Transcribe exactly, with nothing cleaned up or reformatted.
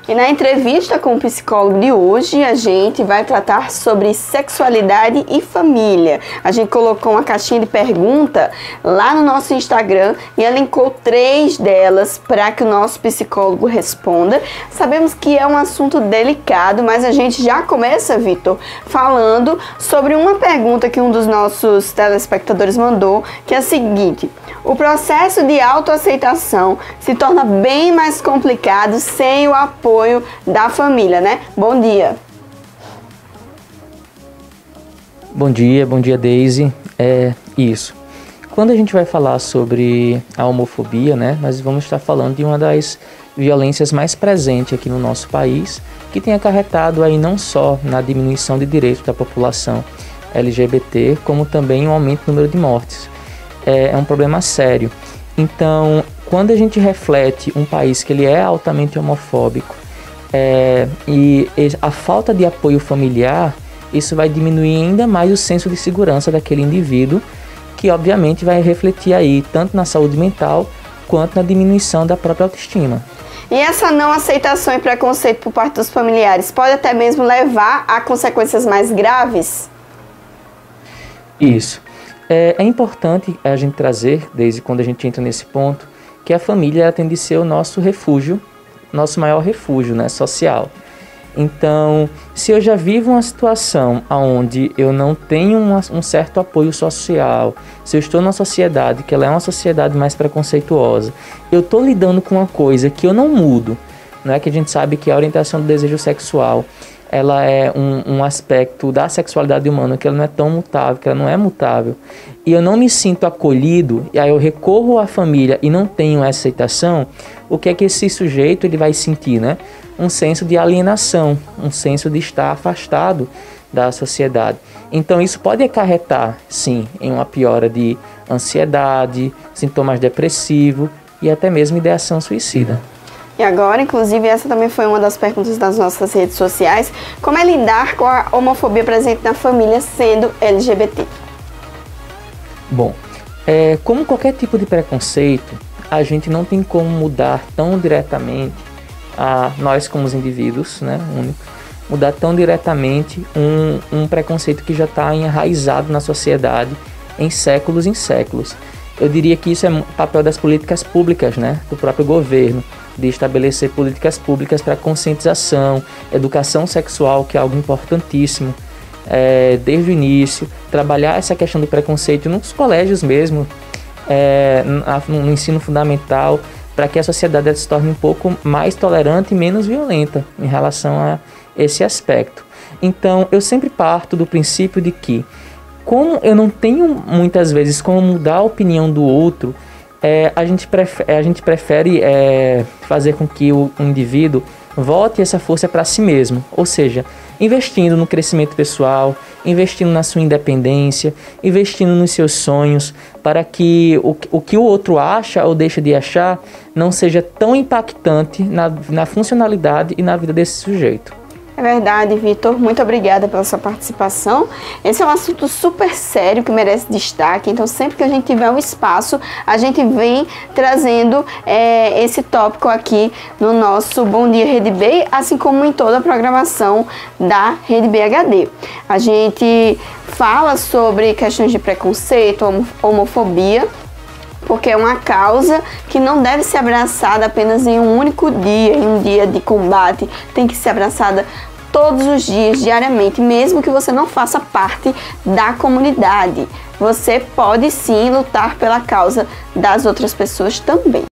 E na entrevista com o psicólogo de hoje, a gente vai tratar sobre sexualidade e família. A gente colocou uma caixinha de pergunta lá no nosso Instagram e elencou três delas para que o nosso psicólogo responda. Sabemos que é um assunto delicado, mas a gente já começa, Vitor, falando sobre uma pergunta que um dos nossos telespectadores mandou, que é a seguinte: o processo de autoaceitação se torna bem mais complicado sem o apoio da família, né? Bom dia. Bom dia, bom dia, Daisy. É isso. Quando a gente vai falar sobre a homofobia, né, nós vamos estar falando de uma das violências mais presentes aqui no nosso país, que tem acarretado aí não só na diminuição de direitos da população L G B T, como também um aumento no número de mortes. É, é um problema sério. Então, quando a gente reflete um país que ele é altamente homofóbico, É, e a falta de apoio familiar, isso vai diminuir ainda mais o senso de segurança daquele indivíduo, que obviamente vai refletir aí tanto na saúde mental quanto na diminuição da própria autoestima. E essa não aceitação e preconceito por parte dos familiares pode até mesmo levar a consequências mais graves? Isso. É, é importante a gente trazer, desde quando a gente entra nesse ponto, que a família ela tem de ser o nosso refúgio, nosso maior refúgio, né, social. Então, se eu já vivo uma situação onde eu não tenho uma, um certo apoio social, se eu estou numa sociedade que ela é uma sociedade mais preconceituosa, eu estou lidando com uma coisa que eu não mudo, não é que a gente sabe que a orientação do desejo sexual ela é um, um aspecto da sexualidade humana que ela não é tão mutável, que ela não é mutável, e eu não me sinto acolhido, e aí eu recorro à família e não tenho essa aceitação, o que é que esse sujeito ele vai sentir, né? Um senso de alienação, um senso de estar afastado da sociedade. Então isso pode acarretar, sim, em uma piora de ansiedade, sintomas depressivos e até mesmo ideação suicida. E agora, inclusive, essa também foi uma das perguntas das nossas redes sociais: como é lidar com a homofobia presente na família sendo L G B T? Bom, é, como qualquer tipo de preconceito, a gente não tem como mudar tão diretamente, a nós como os indivíduos, né, únicos, mudar tão diretamente um, um preconceito que já está enraizado na sociedade em séculos em séculos. Eu diria que isso é papel das políticas públicas, né, do próprio governo, de estabelecer políticas públicas para conscientização, educação sexual, que é algo importantíssimo, é, desde o início, trabalhar essa questão do preconceito nos colégios mesmo, é, no ensino fundamental, para que a sociedade se torne um pouco mais tolerante e menos violenta em relação a esse aspecto. Então, eu sempre parto do princípio de que, como eu não tenho muitas vezes como mudar a opinião do outro, É, a, gente prefere, a gente prefere é, fazer com que o indivíduo volte essa força para si mesmo, ou seja, investindo no crescimento pessoal, investindo na sua independência, investindo nos seus sonhos, para que o, o que o outro acha ou deixa de achar não seja tão impactante na, na funcionalidade e na vida desse sujeito. É verdade, Vitor. Muito obrigada pela sua participação. Esse é um assunto super sério que merece destaque. Então, sempre que a gente tiver um espaço, a gente vem trazendo é, esse tópico aqui no nosso Bom Dia Rede B, assim como em toda a programação da Rede B H D. A gente fala sobre questões de preconceito, homofobia, porque é uma causa que não deve ser abraçada apenas em um único dia, em um dia de combate. Tem que ser abraçada todos os dias, diariamente, mesmo que você não faça parte da comunidade. Você pode sim lutar pela causa das outras pessoas também.